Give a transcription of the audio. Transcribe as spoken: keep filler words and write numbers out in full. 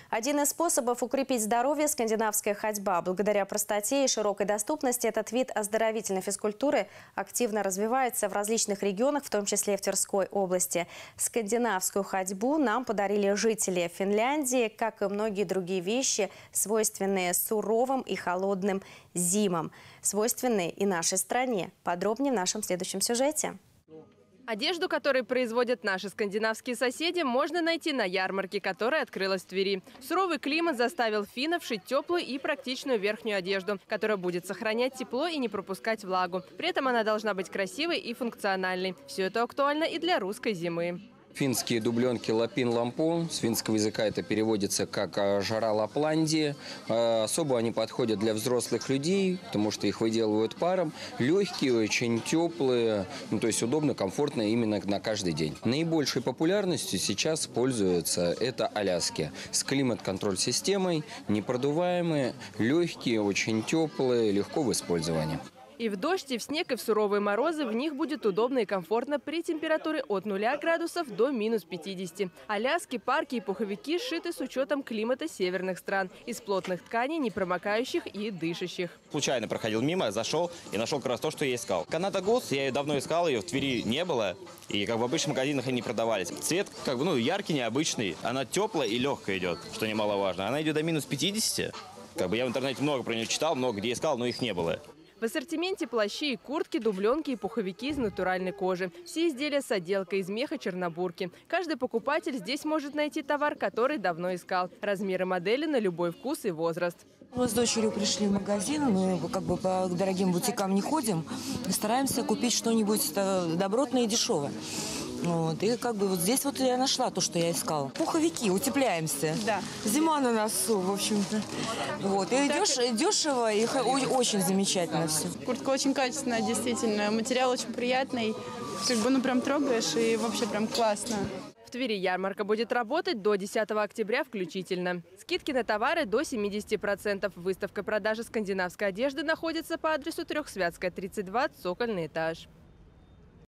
Один из способов укрепить здоровье – скандинавская ходьба. Благодаря простоте и широкой доступности этот вид оздоровительной физкультуры активно развивается в различных регионах, в том числе и в Тверской области. Скандинавскую ходьбу нам подарили жители Финляндии, как и многие другие вещи, свойственные суровым и холодным зимам, свойственные и нашей стране. Подробнее в нашем следующем сюжете. Одежду, которую производят наши скандинавские соседи, можно найти на ярмарке, которая открылась в Твери. Суровый климат заставил финнов шить теплую и практичную верхнюю одежду, которая будет сохранять тепло и не пропускать влагу. При этом она должна быть красивой и функциональной. Все это актуально и для русской зимы. Финские дубленки Лапин Лампо, с финского языка это переводится как «жара Лапландии». Особо они подходят для взрослых людей, потому что их выделывают паром. Легкие, очень теплые, ну, то есть удобно, комфортно именно на каждый день. Наибольшей популярностью сейчас пользуются это аляски с климат-контроль системой, непродуваемые, легкие, очень теплые, легко в использовании. И в дождь, и в снег, и в суровые морозы в них будет удобно и комфортно при температуре от нуля градусов до минус пятидесяти. Аляски, парки и пуховики сшиты с учетом климата северных стран. Из плотных тканей, непромокающих и дышащих. Случайно проходил мимо, зашел и нашел как раз то, что я искал. Каната Гос, я ее давно искал, ее в Твери не было. И как в обычных магазинах они не продавались. Цвет как бы ну яркий, необычный. Она теплая и легкая идет, что немаловажно. Она идет до минус пятидесяти. Как бы я в интернете много про нее читал, много где искал, но их не было. В ассортименте плащи и куртки, дубленки и пуховики из натуральной кожи. Все изделия с отделкой из меха чернобурки. Каждый покупатель здесь может найти товар, который давно искал. Размеры модели на любой вкус и возраст. Мы с дочерью пришли в магазин, мы как бы по дорогим бутикам не ходим, стараемся купить что-нибудь добротное и дешевое. Вот, и как бы вот здесь вот я нашла то, что я искала. Пуховики, утепляемся. Да. Зима на носу, в общем-то. Вот, и деш, дешево, и очень замечательно все. Куртка очень качественная, действительно. Материал очень приятный. Как бы, ну, прям трогаешь, и вообще прям классно. В Твери ярмарка будет работать до десятого октября включительно. Скидки на товары до семидесяти процентов. Выставка продажи скандинавской одежды находится по адресу Трехсвятская, тридцать два, цокольный этаж.